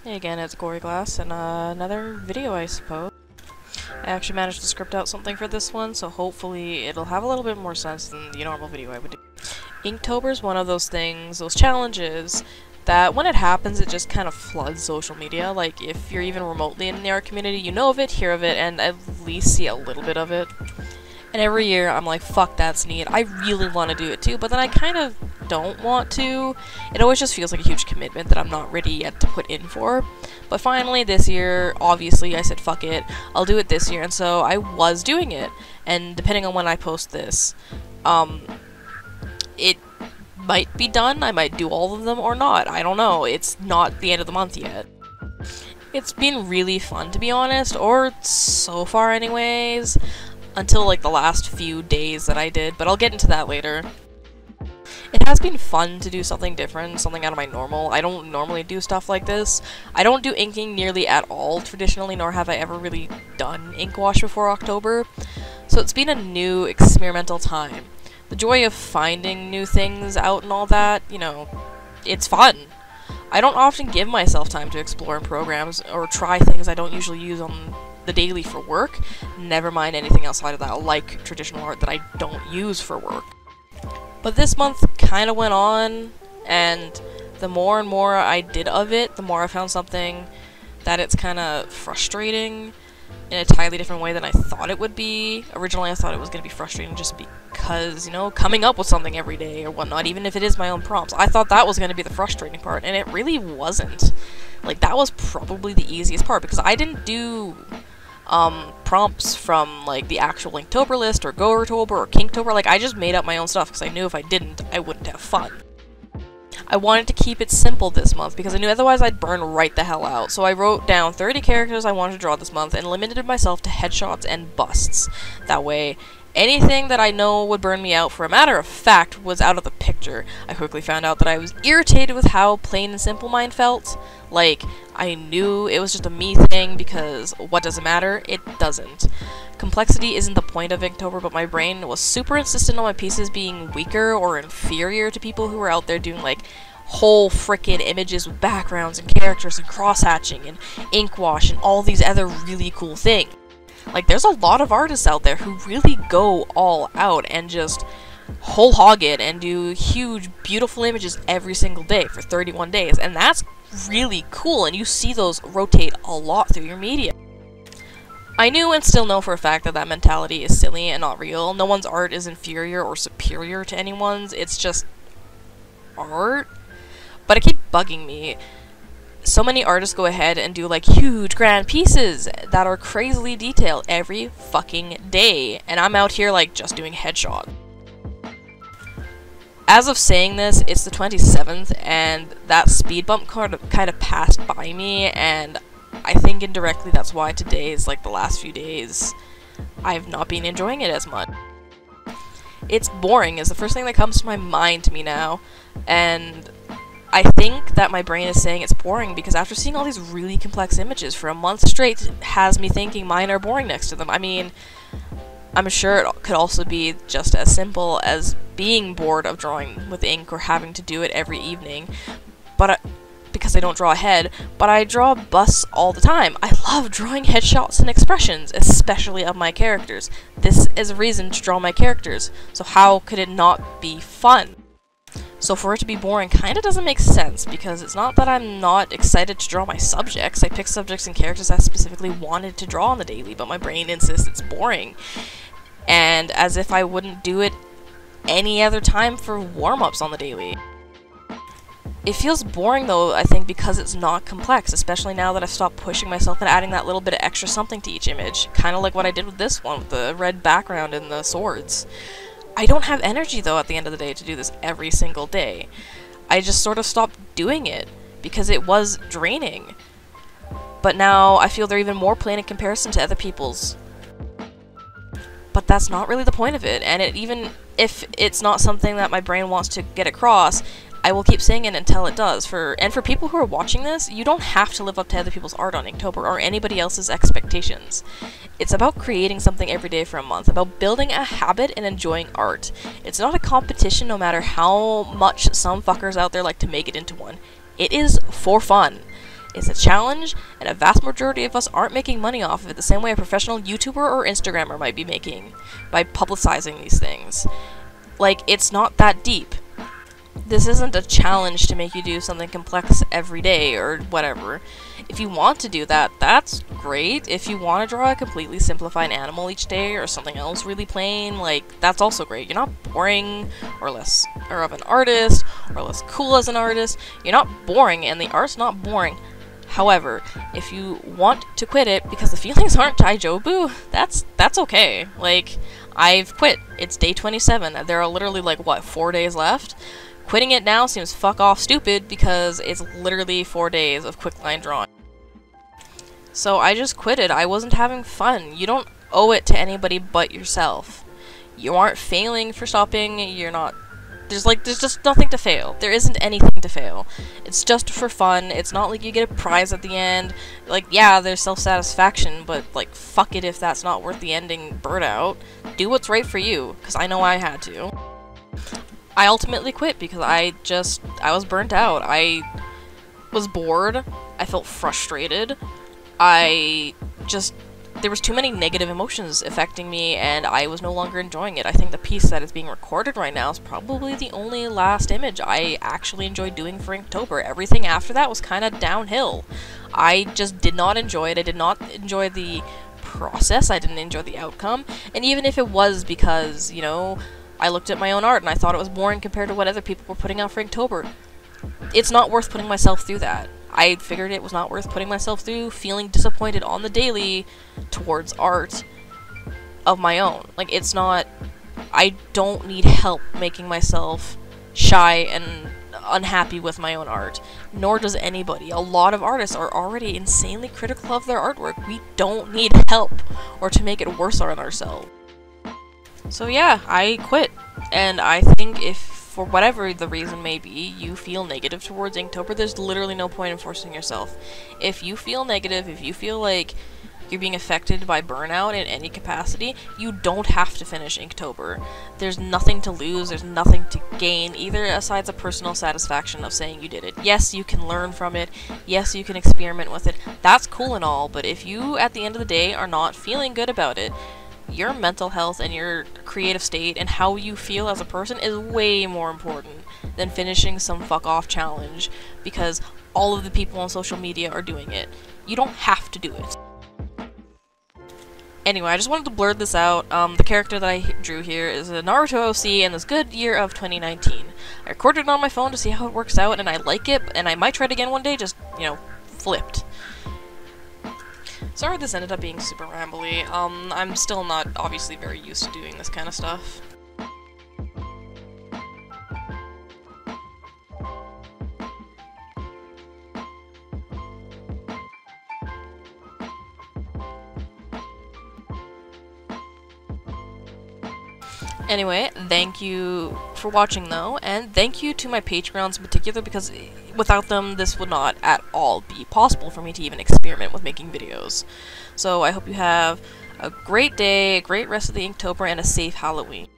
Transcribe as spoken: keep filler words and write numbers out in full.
Hey again, it's Gory Glass, and uh, another video, I suppose. I actually managed to script out something for this one, so hopefully it'll have a little bit more sense than the normal video I would do. Inktober is one of those things, those challenges, that when it happens, it just kind of floods social media. Like, if you're even remotely in the art community, you know of it, hear of it, and at least see a little bit of it. And every year, I'm like, fuck, that's neat. I really want to do it too, but then I kind of don't want to. It always just feels like a huge commitment that I'm not ready yet to put in for. But finally, this year, obviously, I said, fuck it, I'll do it this year, and so I was doing it. And depending on when I post this, um, it might be done, I might do all of them or not, I don't know, it's not the end of the month yet. It's been really fun, to be honest, or so far anyways. Until, like, the last few days that I did, but I'll get into that later. It has been fun to do something different, something out of my normal. I don't normally do stuff like this. I don't do inking nearly at all, traditionally, nor have I ever really done ink wash before October. So it's been a new, experimental time. The joy of finding new things out and all that, you know, it's fun. I don't often give myself time to explore in programs, or try things I don't usually use on the daily for work, never mind anything outside of that, like traditional art that I don't use for work. But this month kind of went on, and the more and more I did of it, the more I found something that it's kind of frustrating in a entirely different way than I thought it would be. Originally I thought it was going to be frustrating just because, you know, coming up with something every day or whatnot, even if it is my own prompts. I thought that was going to be the frustrating part, and it really wasn't. Like, that was probably the easiest part, because I didn't do um, prompts from, like, the actual Inktober list, or Goertober, or Kinktober. Like, I just made up my own stuff, because I knew if I didn't, I wouldn't have fun. I wanted to keep it simple this month, because I knew otherwise I'd burn right the hell out. So I wrote down thirty characters I wanted to draw this month, and limited myself to headshots and busts. That way, anything that I know would burn me out, for a matter of fact, was out of the picture. I quickly found out that I was irritated with how plain and simple mine felt. Like, I knew it was just a me thing, because what does it matter? It doesn't. Complexity isn't the point of Inktober, but my brain was super insistent on my pieces being weaker or inferior to people who were out there doing, like, whole frickin' images with backgrounds and characters and cross-hatching and ink wash and all these other really cool things. Like, there's a lot of artists out there who really go all out and just whole hog it and do huge, beautiful images every single day for thirty-one days, and that's really cool, and you see those rotate a lot through your media. I knew and still know for a fact that that mentality is silly and not real. No one's art is inferior or superior to anyone's, it's just art. But it keeps bugging me. So many artists go ahead and do, like, huge, grand pieces that are crazily detailed every fucking day, and I'm out here, like, just doing headshots. As of saying this, it's the twenty-seventh, and that speed bump kind of, kind of passed by me, and I think indirectly that's why today is, like, the last few days I've not been enjoying it as much. It's boring is the first thing that comes to my mind to me now, and I think that my brain is saying it's boring because after seeing all these really complex images for a month straight has me thinking mine are boring next to them. I mean, I'm sure it could also be just as simple as being bored of drawing with ink or having to do it every evening, but I, because I don't draw ahead, but I draw busts all the time. I love drawing headshots and expressions, especially of my characters. This is a reason to draw my characters, so how could it not be fun? So for it to be boring kinda doesn't make sense, because it's not that I'm not excited to draw my subjects. I pick subjects and characters I specifically wanted to draw on the daily, but my brain insists it's boring. And as if I wouldn't do it any other time for warm-ups on the daily. It feels boring though, I think, because it's not complex, especially now that I've stopped pushing myself and adding that little bit of extra something to each image. Kinda like what I did with this one, with the red background and the swords. I don't have energy, though, at the end of the day to do this every single day. I just sort of stopped doing it, because it was draining. But now I feel they're even more plain in comparison to other people's. But that's not really the point of it, and it even if it's not something that my brain wants to get across, I will keep saying it until it does. For and for people who are watching this, you don't have to live up to other people's art on Inktober or anybody else's expectations. It's about creating something every day for a month, about building a habit and enjoying art. It's not a competition no matter how much some fuckers out there like to make it into one. It is for fun. It's a challenge, and a vast majority of us aren't making money off of it the same way a professional YouTuber or Instagrammer might be making by publicizing these things. Like, it's not that deep. This isn't a challenge to make you do something complex every day or whatever. If you want to do that, that's great. If you want to draw a completely simplified animal each day or something else really plain, like, that's also great. You're not boring or less or of an artist or less cool as an artist. You're not boring, and the art's not boring. However, if you want to quit it because the feelings aren't Taijobu, that's that's okay. Like, I've quit. It's day twenty-seven. There are literally, like, what, four days left? Quitting it now seems fuck off stupid because it's literally four days of quick line drawing. So I just quit it. I wasn't having fun. You don't owe it to anybody but yourself. You aren't failing for stopping. You're not... There's like, there's just nothing to fail. There isn't anything to fail. It's just for fun. It's not like you get a prize at the end. Like, yeah, there's self-satisfaction, but, like, fuck it if that's not worth the ending burnout. Do what's right for you, because I know I had to. I ultimately quit because I just, I was burnt out. I was bored. I felt frustrated. I just, there was too many negative emotions affecting me, and I was no longer enjoying it. I think the piece that is being recorded right now is probably the only last image I actually enjoyed doing for Inktober. Everything after that was kind of downhill. I just did not enjoy it. I did not enjoy the process. I didn't enjoy the outcome. And even if it was because, you know, I looked at my own art and I thought it was boring compared to what other people were putting out for Inktober, it's not worth putting myself through that. I figured it was not worth putting myself through feeling disappointed on the daily towards art of my own. Like, it's not... I don't need help making myself shy and unhappy with my own art. Nor does anybody. A lot of artists are already insanely critical of their artwork. We don't need help or to make it worse on ourselves. So yeah, I quit. And I think if, for whatever the reason may be, you feel negative towards Inktober, there's literally no point in forcing yourself. If you feel negative, if you feel like you're being affected by burnout in any capacity, you don't have to finish Inktober. There's nothing to lose, there's nothing to gain, either aside the personal satisfaction of saying you did it. Yes, you can learn from it, yes, you can experiment with it, that's cool and all, but if you, at the end of the day, are not feeling good about it, your mental health and your creative state and how you feel as a person is way more important than finishing some fuck-off challenge because all of the people on social media are doing it. You don't have to do it. Anyway, I just wanted to blurt this out. Um, the character that I drew here is a Naruto O C in this good year of twenty nineteen. I recorded it on my phone to see how it works out, and I like it, and I might try it again one day, just, you know, flipped. Sorry this ended up being super rambly. Um, I'm still not obviously very used to doing this kind of stuff. Anyway, thank you for watching though, and thank you to my Patreons in particular, because without them this would not at all be possible for me to even experiment with making videos. So I hope you have a great day, a great rest of the Inktober, and a safe Halloween.